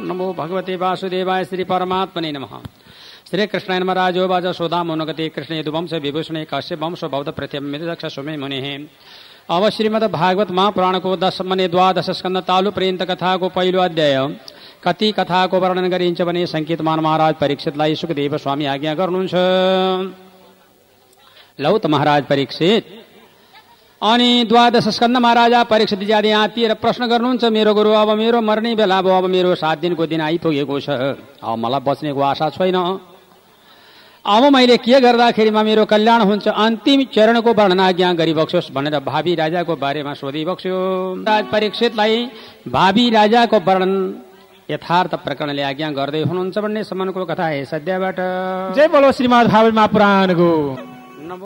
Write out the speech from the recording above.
नमो भगवते वासुदेवाय श्री परमात्मने नमः। श्री कृष्णाय नमः। राजो वाच सोदामोनगते कृष्ण यदुवंश विभूषणे कश्यप वंश बौद्ध प्रत्यमित दक्ष सुमे मुनिः। अब श्रीमद् भागवत महापुराण को 10 स्कंद तालु पर्यंत कथा को पहिलो अध्याय कति कथा को वर्णन गरिन्छ भने संकेतमान महाराज परीक्षितलाई सुखदेव स्वामी आज्ञा गर्नुहुन्छ। लौ त महाराज परीक्षित अनि 12 स्कंद महाराजा परीक्षित ज्यादा आतिर प्रश्न गर्नुहुन्छ, मेरो गुरु अब मेरो मर्ने बेला भयो, अब मेरो 7 दिनको दिन आइपुगेको छ, अब मलाई बच्नेको आशा छैन, अब मैले के गर्दाखेरिमा मेरो कल्याण हुन्छ, अन्तिम चरणको वर्णन आज्ञा गरिबक्स्योस् भनेर भावी राजाको बारेमा सोधिबक्स्यो। राज परीक्षितलाई भावी राजाको वर्णन यथार्थ प्रकरणले आज्ञा गर्दै हुनुहुन्छ भन्ने सम्मको कथा है सद्यबाट। जय बोलो श्रीमद् भागवत महापुराणको।